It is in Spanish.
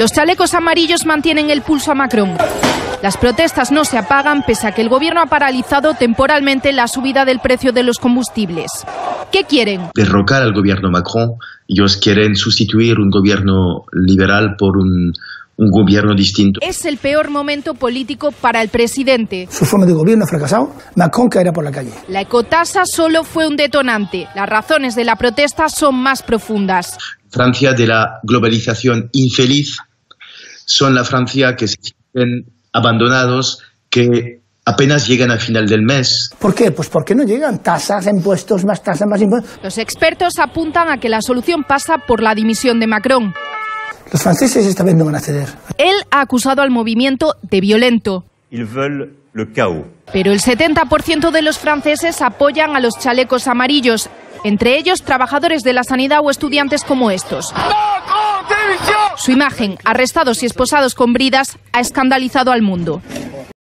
Los chalecos amarillos mantienen el pulso a Macron. Las protestas no se apagan pese a que el gobierno ha paralizado temporalmente la subida del precio de los combustibles. ¿Qué quieren? Derrocar al gobierno Macron. Ellos quieren sustituir un gobierno liberal por un gobierno distinto. Es el peor momento político para el presidente. Su forma de gobierno ha fracasado. Macron caerá por la calle. La ecotasa solo fue un detonante. Las razones de la protesta son más profundas. Francia de la globalización infeliz son la Francia que se sienten abandonados, que apenas llegan al final del mes. ¿Por qué? Pues porque no llegan tasas, impuestos, más tasas, más impuestos. Los expertos apuntan a que la solución pasa por la dimisión de Macron. Los franceses esta vez no van a ceder. Él ha acusado al movimiento de violento. Ils veulent le chaos. Pero el 70% de los franceses apoyan a los chalecos amarillos, entre ellos trabajadores de la sanidad o estudiantes como estos. Su imagen, arrestados y esposados con bridas, ha escandalizado al mundo.